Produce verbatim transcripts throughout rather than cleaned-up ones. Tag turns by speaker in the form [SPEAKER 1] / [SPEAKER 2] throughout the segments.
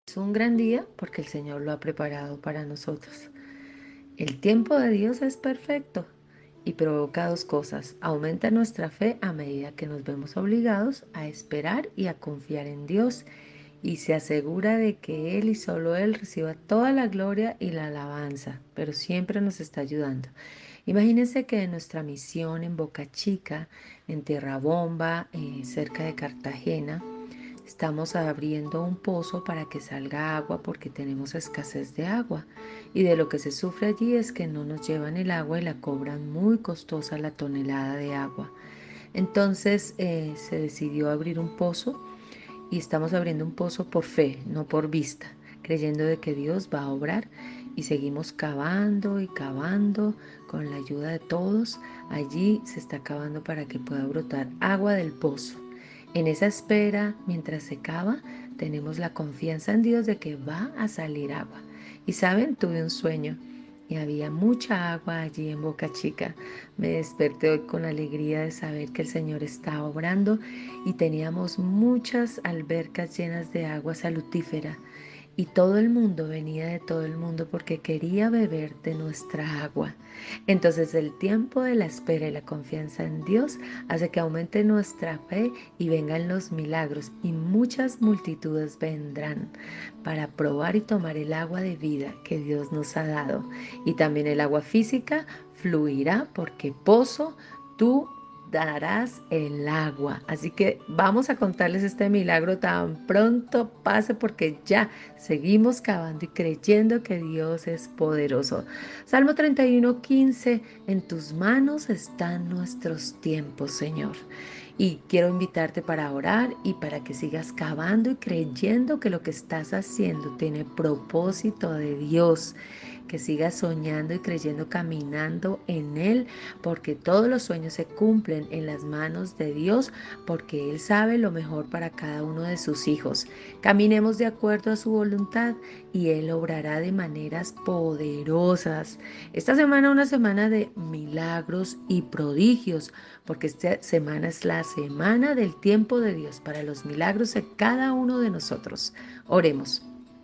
[SPEAKER 1] Es un gran día porque el Señor lo ha preparado para nosotros. El tiempo de Dios es perfecto y provoca dos cosas. Aumenta nuestra fe a medida que nos vemos obligados a esperar y a confiar en Dios y se asegura de que Él y solo Él reciba toda la gloria y la alabanza, pero siempre nos está ayudando. Imagínense que en nuestra misión en Boca Chica, en Tierra Bomba, eh, cerca de Cartagena, estamos abriendo un pozo para que salga agua porque tenemos escasez de agua. Y de lo que se sufre allí es que no nos llevan el agua y la cobran muy costosa la tonelada de agua. Entonces eh, se decidió abrir un pozo y estamos abriendo un pozo por fe, no por vista, creyendo de que Dios va a obrar y seguimos cavando y cavando con la ayuda de todos. Allí se está cavando para que pueda brotar agua del pozo. En esa espera, mientras se cava, tenemos la confianza en Dios de que va a salir agua. Y saben, tuve un sueño y había mucha agua allí en Boca Chica. Me desperté hoy con alegría de saber que el Señor está obrando y teníamos muchas albercas llenas de agua salutífera y todo el mundo venía de todo el mundo porque quería beber de nuestra agua. Entonces el tiempo de la espera y la confianza en Dios hace que aumente nuestra fe y vengan los milagros y muchas multitudes vendrán para probar y tomar el agua de vida que Dios nos ha dado. Y también el agua física fluirá porque pozo tú darás el agua. Así que vamos a contarles este milagro tan pronto pase porque ya seguimos cavando y creyendo que Dios es poderoso. Salmo treinta y uno, quince. En tus manos están nuestros tiempos, Señor. Y quiero invitarte para orar y para que sigas cavando y creyendo que lo que estás haciendo tiene propósito de Dios. Que sigas soñando y creyendo, caminando en Él, porque todos los sueños se cumplen en las manos de Dios, porque Él sabe lo mejor para cada uno de sus hijos. Caminemos de acuerdo a su voluntad y Él obrará de maneras poderosas. Esta semana, una semana de milagros y prodigios, porque esta semana es la semana del tiempo de Dios para los milagros de cada uno de nosotros. Oremos.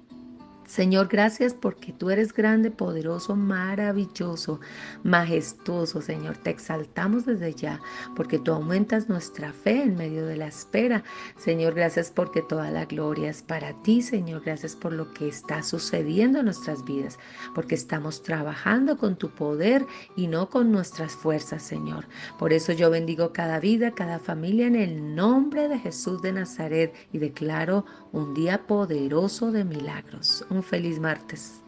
[SPEAKER 1] Señor, gracias porque tú eres grande, poderoso, maravilloso, majestuoso, Señor. Te exaltamos desde ya porque tú aumentas nuestra fe en medio de la espera. Señor, gracias porque toda la gloria es para ti, Señor. Gracias por lo que está sucediendo en nuestras vidas, porque estamos trabajando con tu poder y no con nuestras fuerzas, Señor. Por eso yo bendigo cada vida, cada familia en el nombre de Jesús de Nazaret y declaro un día poderoso de milagros. Un feliz martes.